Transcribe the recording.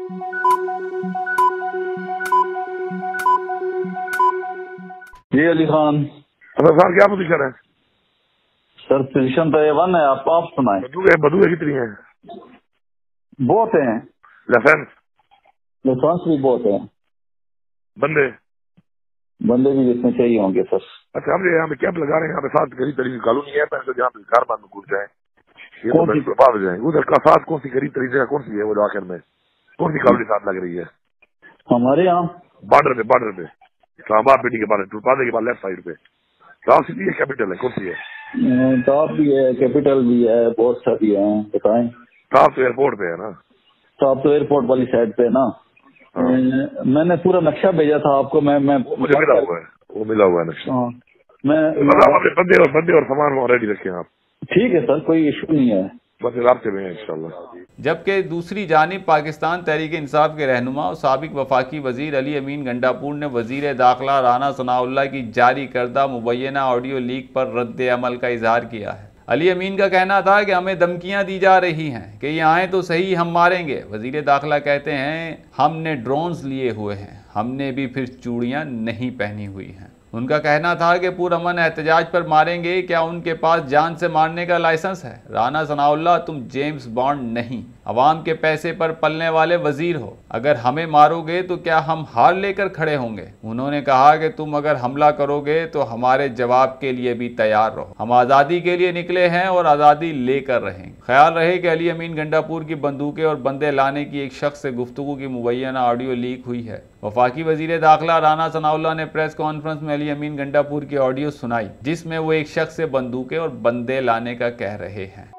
जी अली खान। खान क्या पोजीशन है sir position तो A1 है। आप सुनाए। बंदूकें कितनी है? बहुत हैं। लाइसेंस भी बहुत है। बंदे भी जितने चाहिए होंगे सर। अच्छा, हमने यहाँ पे कैंप लगा रहे हैं। यहाँ पे 7 गरीब तरीके कॉलोनी है, तो जहाँ पे कारबान में घुस जाए ये कौन सी? तो पास जाए उधर का 7 कौन सी गरीब तरीके कौन सी है वो आखिर में कौन सी कॉलोनी साथ लग रही है? हमारे यहाँ बॉर्डर पे इस्लामाबाद पेटी के बाद टूलपादे के बाद लेफ्ट साइड पे टॉप सिटी है, कैपिटल है, कौन सी है? टॉप भी है, कैपिटल भी है, बहुत सारी है। बताएं। टॉप तो एयरपोर्ट पे है ना? टॉप तो एयरपोर्ट वाली साइड पे है ना। मैंने पूरा नक्शा भेजा था आपको। मैं मुझे मिला हुआ है, वो मिला हुआ है नक्शा। मैं बंदे और सामान रेडी रखे आप। ठीक है सर, कोई इशू नहीं है। बस रास्ते में है इंशाल्लाह। जबकि दूसरी जानिब पाकिस्तान तहरीक इंसाफ के रहनुमा और साबिक वफाकी वजीर अली अमीन गंडापुर ने वजीर दाखिला राना सनाउल्लाह की जारी करदा मुबैना ऑडियो लीक पर रद्द अमल का इजहार किया है। अली अमीन का कहना था कि हमें धमकियां दी जा रही हैं कि ये आए तो सही, हम मारेंगे। वजीर दाखिला कहते हैं हमने ड्रोन्स लिए हुए हैं, हमने भी फिर चूड़ियां नहीं पहनी हुई हैं। उनका कहना था कि पुरअमन एहतजाज पर मारेंगे, क्या उनके पास जान से मारने का लाइसेंस है? राना सनाउल्लाह, तुम जेम्स बॉन्ड नहीं, अवाम के पैसे पर पलने वाले वजीर हो। अगर हमें मारोगे तो क्या हम हार लेकर खड़े होंगे? उन्होंने कहा कि तुम अगर हमला करोगे तो हमारे जवाब के लिए भी तैयार रहो। हम आज़ादी के लिए निकले हैं और आज़ादी लेकर रहेंगे। ख्याल रहे कि अली अमीन गंडापुर की बंदूकें और बंदे लाने की एक शख्स से गुफ्तगू की मुबैना ऑडियो लीक हुई है। वफाकी वजीर दाखिला राना सनाउल्लाह ने प्रेस कॉन्फ्रेंस में अली अमीन गंडापुर की ऑडियो सुनाई, जिसमें वो एक शख्स से बंदूकें और बंदे लाने का कह रहे हैं।